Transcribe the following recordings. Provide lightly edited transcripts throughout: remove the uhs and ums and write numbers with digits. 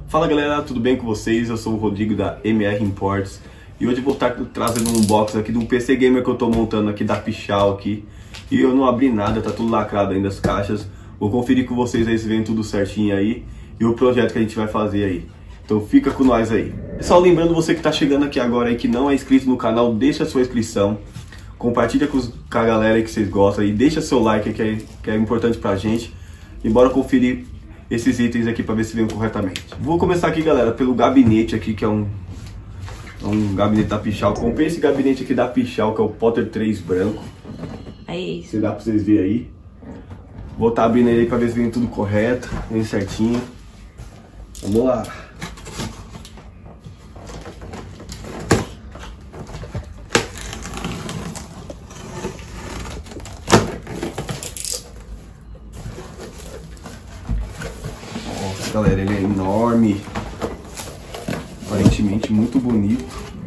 Fala galera, tudo bem com vocês? Eu sou o Rodrigo da MR Imports e hoje eu vou estar trazendo um unboxing aqui de um PC Gamer que eu estou montando aqui da Pichau aqui. E eu não abri nada, tá tudo lacrado ainda as caixas. Vou conferir com vocês aí se vem tudo certinho aí e o projeto que a gente vai fazer aí. Então fica com nós aí. Pessoal, lembrando você que está chegando aqui agora aí que não é inscrito no canal, deixa a sua inscrição. Compartilha com a galera aí que vocês gostam e deixa seu like que é importante pra gente. E bora conferir esses itens aqui para ver se vem corretamente. Vou começar aqui, galera, pelo gabinete aqui, que é um gabinete da Pichau. Comprei esse gabinete aqui da Pichau, que é o Potter 3 branco. É isso. Se dá pra vocês verem aí. Vou estar abrindo ele aí para ver se vem tudo correto, bem certinho. Vamos lá. Nossa, galera, ele é enorme. Aparentemente muito bonito.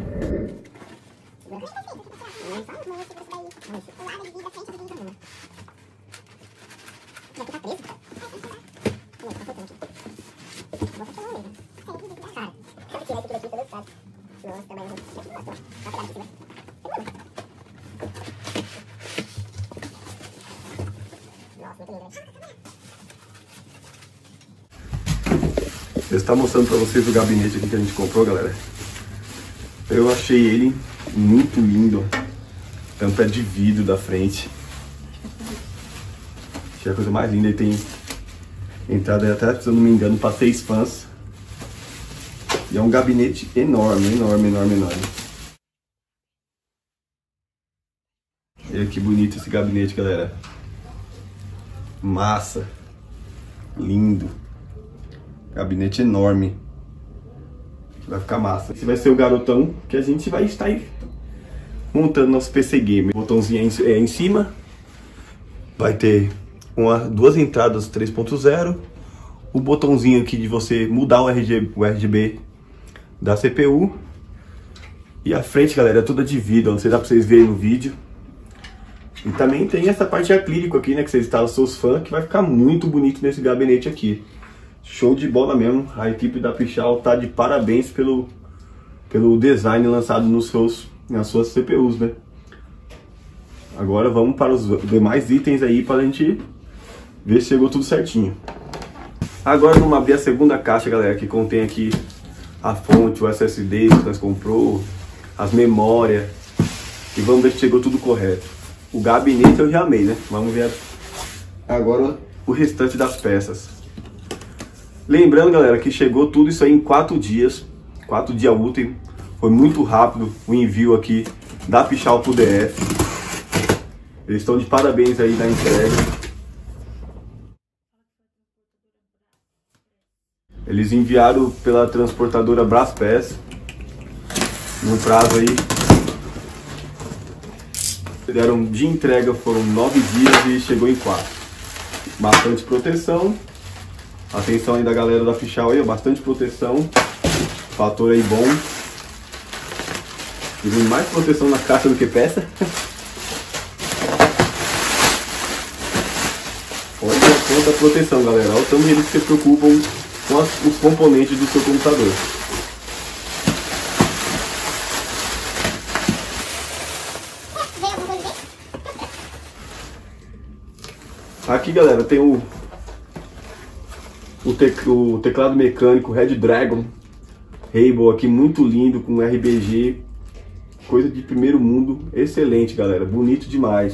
Eu estou mostrando para vocês o gabinete aqui que a gente comprou, galera. Eu achei ele muito lindo. Tampa de vidro da frente. Achei a coisa mais linda. Ele tem entrada até, se eu não me engano, para 6 fãs. E é um gabinete enorme, enorme, enorme, enorme. Olha que bonito esse gabinete, galera. Massa. Lindo. Gabinete enorme. Vai ficar massa. Esse vai ser o garotão que a gente vai estar montando nosso PC Gamer. O botãozinho é em cima. Vai ter duas entradas 3.0. O botãozinho aqui de você mudar o RGB da CPU. E a frente, galera, é toda de vidro. Não sei se dá pra vocês verem no vídeo. E também tem essa parte acrílico aqui, né? Que vocês instalam os seus fãs. Que vai ficar muito bonito nesse gabinete aqui. Show de bola mesmo. A equipe da Pichau tá de parabéns pelo design lançado nas suas CPUs, né? Agora vamos para os demais itens aí para a gente ver se chegou tudo certinho. Agora vamos abrir a segunda caixa, galera, que contém aqui a fonte, o SSD que nós comprou, as memórias. E vamos ver se chegou tudo correto. O gabinete eu já amei, né? Vamos ver agora o restante das peças. Lembrando, galera, que chegou tudo isso aí em 4 dias. 4 dias úteis. Foi muito rápido o envio aqui da Pichau pro DF. Eles estão de parabéns aí na entrega. Eles enviaram pela transportadora Braspass. No prazo aí. Deram de entrega, foram 9 dias e chegou em 4. Bastante proteção. Atenção aí da galera da Pichau aí, ó, bastante proteção. Fator aí bom. Tem mais proteção na caixa do que peça. Olha quanta proteção, galera. Olha o tanto eles se preocupam com os componentes do seu computador. Aqui, galera, tem o teclado mecânico Red Dragon Rainbow aqui, muito lindo, com RBG, coisa de primeiro mundo, excelente, galera, bonito demais.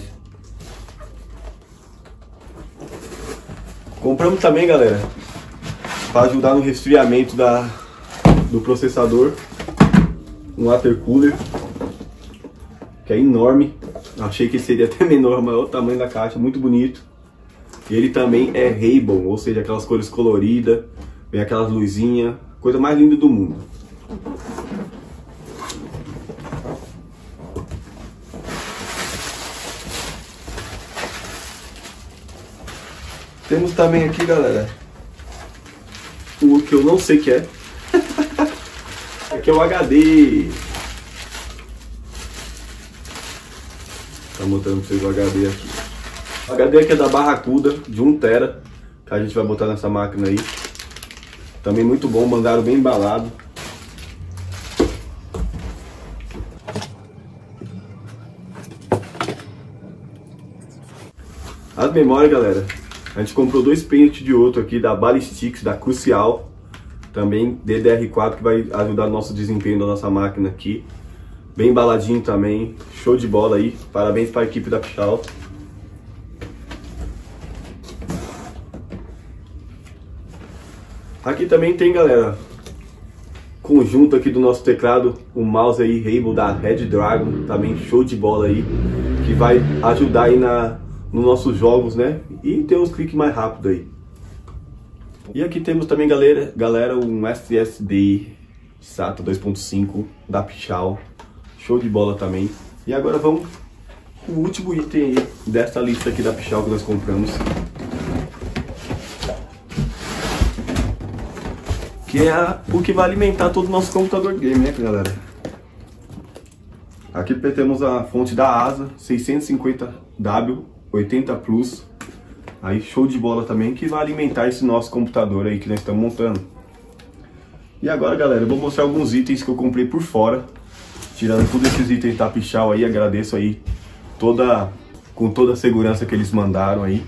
Compramos também, galera, para ajudar no resfriamento do processador, um water cooler, que é enorme. Achei que seria até menor, mas olha o tamanho da caixa, muito bonito. E ele também é Rainbow, ou seja, aquelas cores coloridas, vem aquelas luzinhas, coisa mais linda do mundo. Temos também aqui, galera, o que eu não sei que é. Aqui é o HD. Tá mostrando pra vocês o HD aqui. O HD aqui é da Barracuda, de 1 TB, que a gente vai botar nessa máquina aí. Também muito bom, mandaram bem embalado. As memórias, galera, a gente comprou 2 pentes de outro aqui da Ballistics, da Crucial. Também DDR4, que vai ajudar no nosso desempenho da nossa máquina aqui. Bem embaladinho também, show de bola aí. Parabéns para a equipe da Pichau. Aqui também tem, galera, conjunto aqui do nosso teclado, o mouse aí, Rainbow da Red Dragon, também show de bola aí, que vai ajudar aí nos nossos jogos, né? E ter uns cliques mais rápidos aí. E aqui temos também, galera, um SSD SATA 2.5 da Pichau, show de bola também. E agora vamos o último item aí dessa lista aqui da Pichau que nós compramos, que é o que vai alimentar todo o nosso computador game, né, galera? Aqui temos a fonte da ASA 650W 80 Plus, aí show de bola também, que vai alimentar esse nosso computador aí que nós estamos montando. E agora, galera, eu vou mostrar alguns itens que eu comprei por fora, tirando todos esses itens da Pichau aí. Agradeço aí com toda a segurança que eles mandaram aí.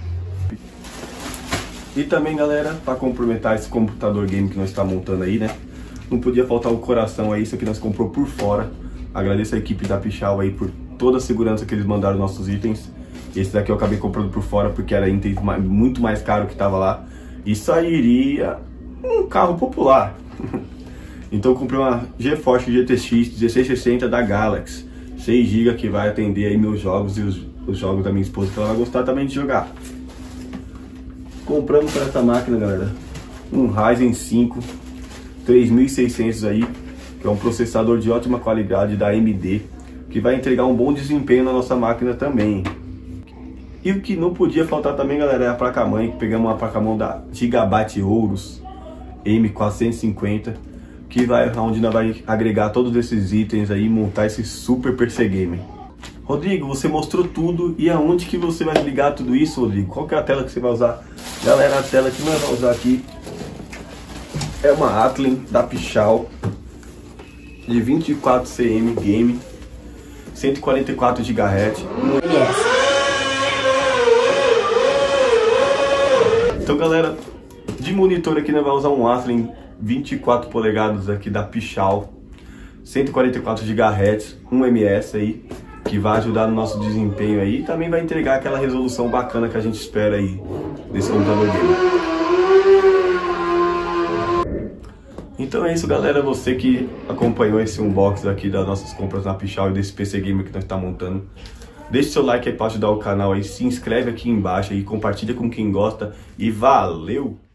E também, galera, para complementar esse computador game que nós estamos montando aí, né? Não podia faltar o coração aí, isso aqui nós comprou por fora. Agradeço a equipe da Pichau aí por toda a segurança que eles mandaram nossos itens. Esse daqui eu acabei comprando por fora porque era item muito mais caro que tava lá. E sairia um carro popular. Então eu comprei uma GeForce GTX 1660 da Galaxy. 6 GB que vai atender aí meus jogos e os jogos da minha esposa, que ela vai gostar também de jogar. Compramos para essa máquina, galera, um Ryzen 5 3600 aí, que é um processador de ótima qualidade da AMD, que vai entregar um bom desempenho na nossa máquina também. E o que não podia faltar também, galera, é a placa-mãe, que pegamos uma placa-mãe da Gigabyte Aorus M450, que onde nós vai agregar todos esses itens aí e montar esse super PC Gamer. Rodrigo, você mostrou tudo, e aonde que você vai ligar tudo isso, Rodrigo? Qual que é a tela que você vai usar? Galera, a tela que nós vamos usar aqui é uma Athlon da Pichau de 24 cm Game, 144 GHz. Então, galera, de monitor aqui nós vamos usar um Athlon 24 polegadas aqui da Pichau, 144 GHz, 1 ms aí, que vai ajudar no nosso desempenho aí, e também vai entregar aquela resolução bacana que a gente espera aí desse computador game. Então é isso, galera, você que acompanhou esse unboxing aqui das nossas compras na Pichau e desse PC Gamer que nós estamos montando. Deixe seu like aí para ajudar o canal aí, se inscreve aqui embaixo aí, compartilha com quem gosta e valeu!